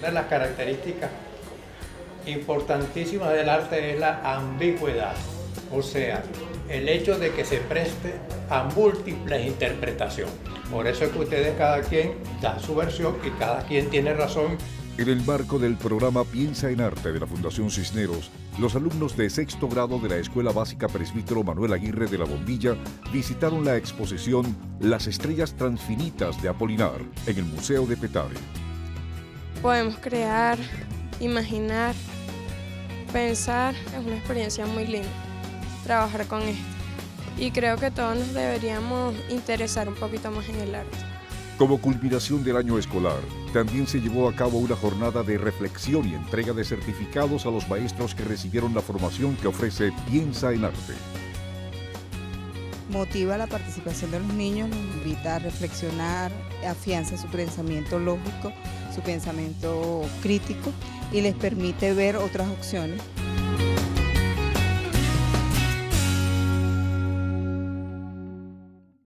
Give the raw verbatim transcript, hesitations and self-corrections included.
Una de las características importantísimas del arte es la ambigüedad, o sea, el hecho de que se preste a múltiples interpretaciones. Por eso es que ustedes cada quien da su versión y cada quien tiene razón. En el marco del programa Piensa en Arte de la Fundación Cisneros, los alumnos de sexto grado de la Escuela Básica Presbítero Manuel Aguirre de La Bombilla visitaron la exposición Las Estrellas Transfinitas de Apolinar en el Museo de Petare. Podemos crear, imaginar, pensar, es una experiencia muy linda trabajar con esto. Y creo que todos nos deberíamos interesar un poquito más en el arte. Como culminación del año escolar, también se llevó a cabo una jornada de reflexión y entrega de certificados a los maestros que recibieron la formación que ofrece Piensa en Arte. Motiva la participación de los niños, los invita a reflexionar, afianza su pensamiento lógico, su pensamiento crítico y les permite ver otras opciones